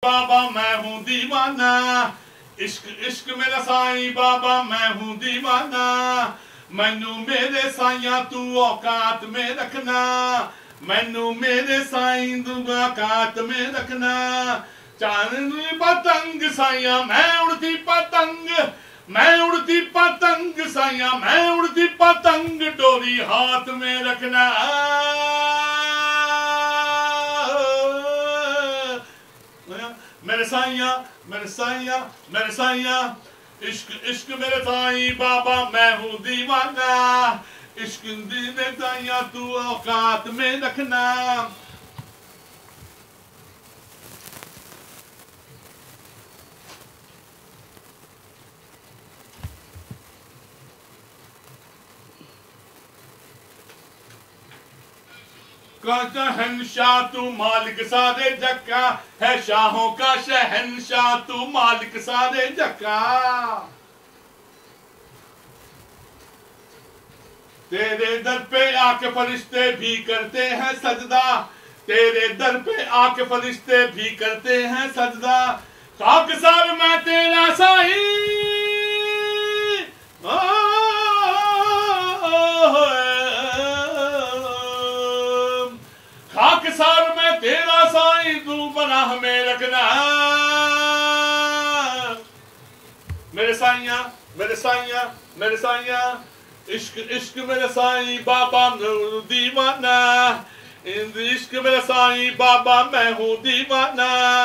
बाबा मैं हूँ दीवाना, इश्क इश्क मेरा साईं बाबा मैं हूँ दीवाना। मैनू मेरे साइया तू औकात में रखना, मैनू मेरे साईं तू औकात में रखना। चांदनी पतंग साइया मैं उड़ती पतंग, मैं उड़ती पतंग साइया मैं उड़ती पतंग, डोरी हाथ में रखना। मेरे साइया मेरे साइया मेरे साइया, इश्क इश्क मेरे साईं बाबा मैं हूँ दीवाना। इश्क मेरे साइया तू औकात में रखना। शहनशाह तू मालिक सारे जग का है, शाहों का शहनशाह तू मालिक सारे जग का। तेरे दर पे आके फरिश्ते भी करते हैं सजदा, तेरे दर पे आके फरिश्ते भी करते हैं सजदा। खाकसार मैं तेरा साईं, खाकसार मैं तेरा साईं तू पनाह में रखना। मेरे साइया मेरे साइया मेरे साइया, इश्क इश्क मेरे साईं बाबा मैं हूँ दीवाना। इश्क मेरे साईं बाबा मैं हूँ दीवाना।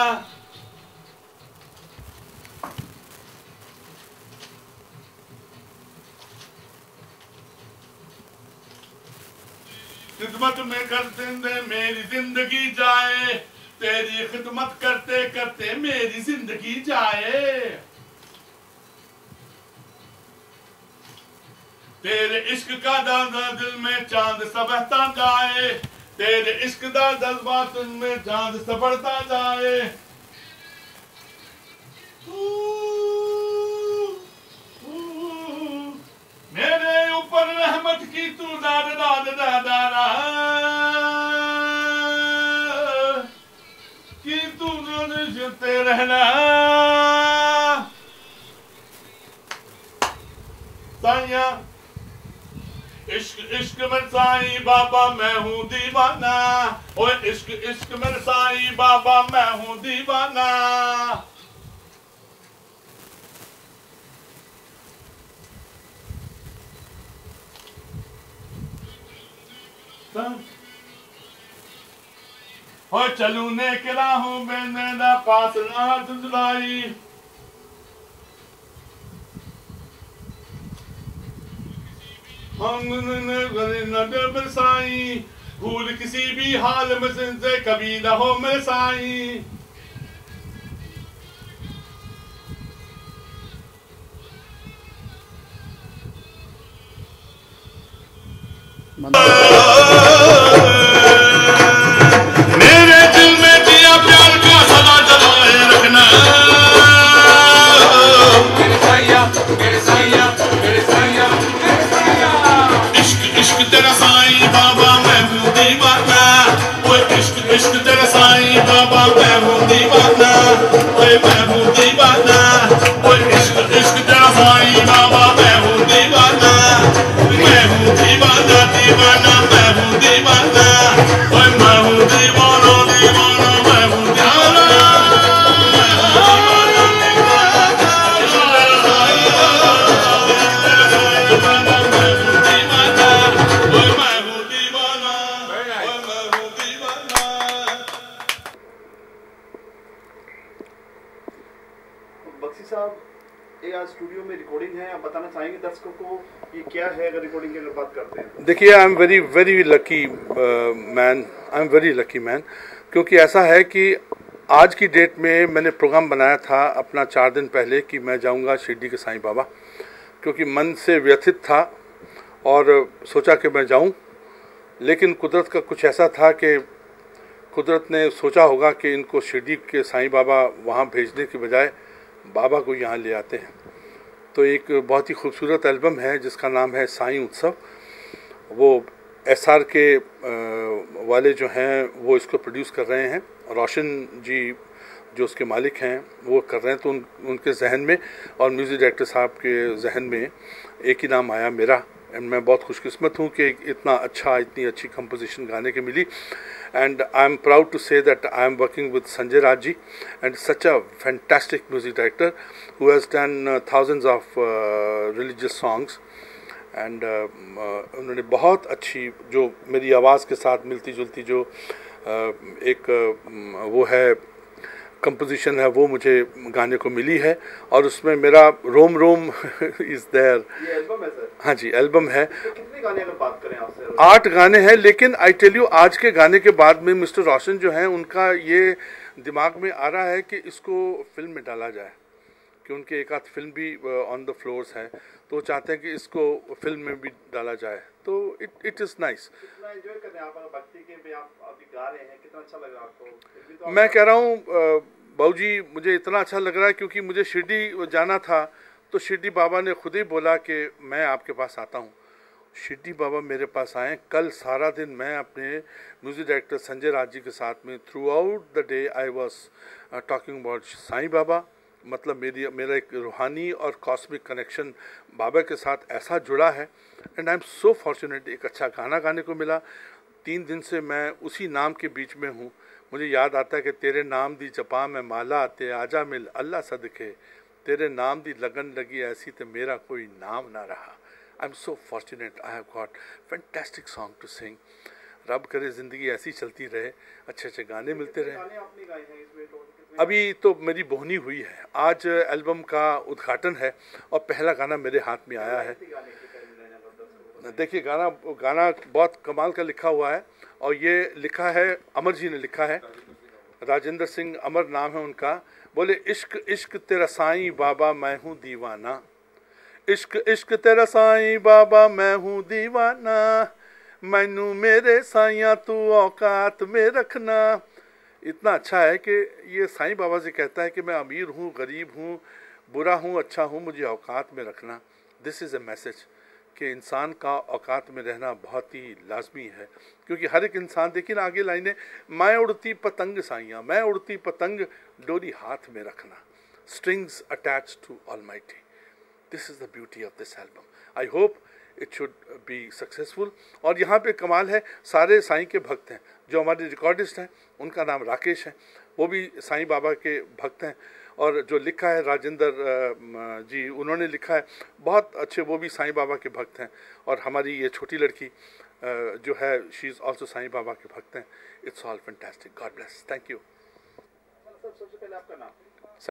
खिदमत में करते मेरी जिंदगी जाए, तेरी खिदमत करते करते मेरी जिंदगी जाए। तेरे इश्क का दादा दिल में चांद सा बहता जाए, तेरे इश्क का जज्बा तुम में चांद सा बढ़ता जाए। मेरे ऊपर रहमत की तू दाद दाद दादा कि तू जुते रहना। साइया इश्क इश्क मेरे साईं बाबा मैं हूँ दीवाना। ओए इश्क इश्क मेरे साईं बाबा मैं हूँ दीवाना। हो चलू ने किला हूँ मैंने पास ना जुदाई, हम न साईं भूल किसी भी हाल में से कभी न हो मेरे साईं। मेरे दिल में दिया प्यार का सदा जलाए रखना। मेरे साइया मेरे साइया मेरे साइया मेरे साइया, इश्क इश्क तेरा साईं बाबा मैं हूँ दीवाना। ओए इश्क इश्क तेरा साईं बाबा मैं हूँ दीवाना। ओए मैं हूँ दीवाना। ओए इश्क इश्क तेरा साईं बाबा मैं हूँ दीवाना। मैं हूँ दीवाना दीवाना मैं हूँ दीवाना। ओए मैं हूँ दीवाना दीवाना मैं हूँ दीवाना। बख्शी साहब, ये आज स्टूडियो में रिकॉर्डिंग है, आप बताना चाहेंगे दर्शकों को ये क्या है अगर रिकॉर्डिंग की अगर बात करते हैं? देखिए, I am very very lucky man, I am very lucky man, क्योंकि ऐसा है कि आज की डेट में मैंने प्रोग्राम बनाया था अपना 4 दिन पहले कि मैं जाऊंगा शिरडी के साईं बाबा, क्योंकि मन से व्यथित था और सोचा कि मैं जाऊं। लेकिन कुदरत का कुछ ऐसा था कि कुदरत ने सोचा होगा कि इनको शिरडी के साईं बाबा वहाँ भेजने की बजाय बाबा को यहाँ ले आते हैं। तो एक बहुत ही खूबसूरत एल्बम है जिसका नाम है साईं उत्सव। वो SR के वाले जो हैं वो इसको प्रोड्यूस कर रहे हैं। रोशन जी जो उसके मालिक हैं वो कर रहे हैं, तो उनके जहन में और म्यूज़िक डायरेक्टर साहब के जहन में एक ही नाम आया मेरा। एंड मैं बहुत खुशकिस्मत हूँ कि इतनी अच्छी कंपोजिशन गाने की मिली। And I am proud to say that I am working with Sanjay Raj ji and such a fantastic music director who has done thousands of religious songs. And उन्होंने बहुत अच्छी, जो मेरी आवाज़ के साथ मिलती जुलती जो एक वो है कंपोजिशन है, वो मुझे गाने को मिली है और उसमें मेरा रोम रोम इज़ देयर। ये एल्बम है सर? हाँ जी, एल्बम है। तो कितने गाने अगर बात करें आपसे? 8 गाने हैं, लेकिन आई टेल यू आज के गाने के बाद में मिस्टर रोशन जो हैं उनका ये दिमाग में आ रहा है कि इसको फिल्म में डाला जाए, कि उनके एक आध फिल्म भी ऑन द फ्लोर्स है, तो वो चाहते हैं कि इसको फिल्म में भी डाला जाए। तो इट इज़ नाइस। कितना एंजॉय कर रहे हैं आप भक्ति के में, आप अभी गा रहे हैं, कितना अच्छा लग रहा है आपको? मैं कह रहा हूँ बाबूजी, मुझे इतना अच्छा लग रहा है क्योंकि मुझे शिरडी जाना था, तो शिरडी बाबा ने खुद ही बोला कि मैं आपके पास आता हूँ। शिरडी बाबा मेरे पास आए। कल सारा दिन मैं अपने म्यूज़िक डायरेक्टर संजय राज जी के साथ में throughout the day I was talking about Sai Baba. मतलब मेरा एक रूहानी और कॉस्मिक कनेक्शन बाबा के साथ ऐसा जुड़ा है। And I am so fortunate, एक अच्छा गाना गाने को मिला। 3 दिन से मैं उसी नाम के बीच में हूँ। मुझे याद आता है कि तेरे नाम दी जपा में माला आते आजा मिल अल्लाह सदके, तेरे नाम दी लगन लगी ऐसी तो मेरा कोई नाम ना रहा। I am so fortunate, I have got fantastic song to sing. रब करे ज़िंदगी ऐसी चलती रहे, अच्छे अच्छे गाने मिलते रहे। अभी तो मेरी बोहनी हुई है, आज एल्बम का उद्घाटन है और पहला गाना मेरे हाथ में आया है। देखिए गाना बहुत कमाल का लिखा हुआ है और ये लिखा है अमर जी ने लिखा है, राजेंद्र सिंह अमर नाम है उनका। बोले इश्क इश्क तेरा साईं बाबा मैं हूँ दीवाना, इश्क इश्क तेरा साईं बाबा मैं हूँ दीवाना, मैनू मेरे साइया तू औकात में रखना। इतना अच्छा है कि ये साईं बाबा से कहता है कि मैं अमीर हूँ, गरीब हूँ, बुरा हूँ, अच्छा हूँ, मुझे औकात में रखना। दिस इज़ अ मैसेज कि इंसान का औकात में रहना बहुत ही लाजमी है, क्योंकि हर एक इंसान, देखिए ना आगे लाइनें, मैं उड़ती पतंग साइयाँ, मैं उड़ती पतंग डोरी हाथ में रखना, strings attach to almighty. This is the beauty of this album. I hope it should be successful. और यहाँ पे कमाल है, सारे साईं के भक्त हैं। जो हमारे रिकॉर्डिस्ट हैं उनका नाम राकेश है, वो भी साईं बाबा के भक्त हैं। और जो लिखा है राजेंद्र जी, उन्होंने लिखा है बहुत अच्छे, वो भी साईं बाबा के भक्त हैं। और हमारी ये छोटी लड़की जो है she is also Sai Baba के भक्त हैं। It's all fantastic. God bless. Thank you. सबसे पहले आपका नाम?